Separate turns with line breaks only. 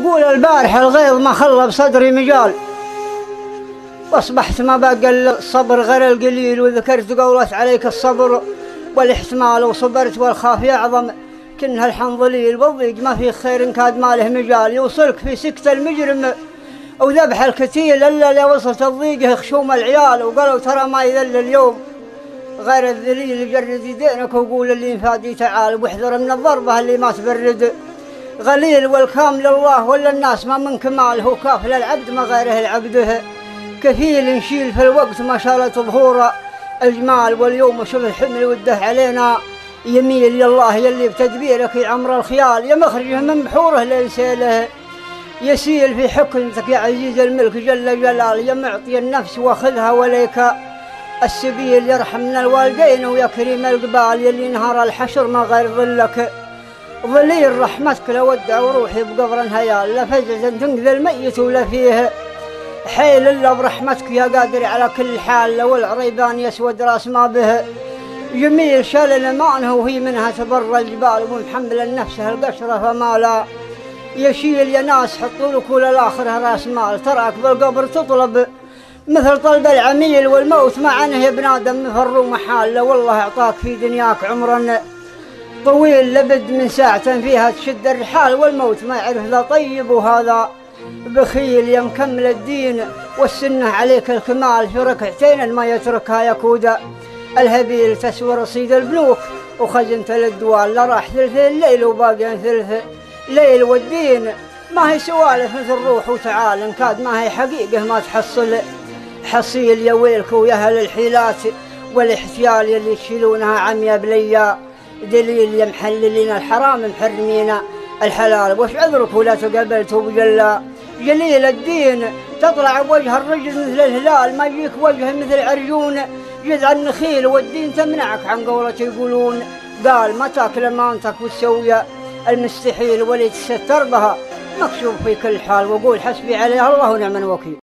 يقول البارح الغيظ ما خلى بصدري مجال، واصبحت ما بقى الصبر غير القليل، وذكرت قولة عليك الصبر والاحتمال، وصبرت والخاف يعظم كنها الحنظليل، والضيق ما في خير كاد ما له مجال، يوصلك في سكة المجرم وذبح الكتيل، الا لو وصلت الضيق خشوم العيال، وقالوا ترى ما يذل اليوم غير الذليل، جرد يدينك وقول اللي انفادي تعال، واحذر من الضربة اللي ما تبرد غليل، والكامل الله ولا الناس ما من كمال، هو كافل العبد ما غيره العبده، كفيل نشيل في الوقت ما شالت ظهور الجمال، واليوم شوف الحمل وده علينا يميل، يالله يلي بتدبيرك يعمر الخيال، يا مخرجه من بحوره ليسيله يسيل في حكمتك يا عزيز الملك جل جلال، يا معطي النفس واخذها وليك السبيل، يرحمنا الوالدين ويا كريم القبال، يلي نهار الحشر ما غير ظلك ظليل، رحمتك لودع وروحي بقبر هيال، لا فزعة تنقذ الميت ولا فيه حيل الا برحمتك يا قادر على كل حال، لو العريبان يسود راس ما به جميل، شال الامانه وهي منها تبر الجبال، ومحمل النفس القشره فما لا يشيل، يا ناس حطوا لك ولا الاخره راس مال، تراك بالقبر تطلب مثل طلب العميل، والموت ما عنه يا بنادم مفر محال، لو والله اعطاك في دنياك عمرا طويل لبد من ساعة فيها تشد الرحال، والموت ما يعرف ذا طيب وهذا بخيل، يا مكمل الدين والسنة عليك الكمال، في ركعتين ما يتركها يكودا الهبيل، تسوى رصيد البنوك وخزنت للدوال، لا راح ثلث الليل وباقي ثلث ليل، والدين ما هي سوالف مثل روح وتعال، ان كاد ما هي حقيقة ما تحصل حصيل، يا ويلك ويا اهل الحيلات والاحتيال يلي تشيلونها عميا بليا دليل، يا محللين الحرام محرمين الحلال، وش عذرك ولا تقبلت بجلا جليل الدين، تطلع بوجه الرجل مثل الهلال، ما يجيك وجه مثل عرجون جذع النخيل، والدين تمنعك عن قولة يقولون قال ما تاكل امانتك وتسوي المستحيل، ولي تستر بها مكشوف في كل حال، وقول حسبي عليه الله ونعم الوكيل.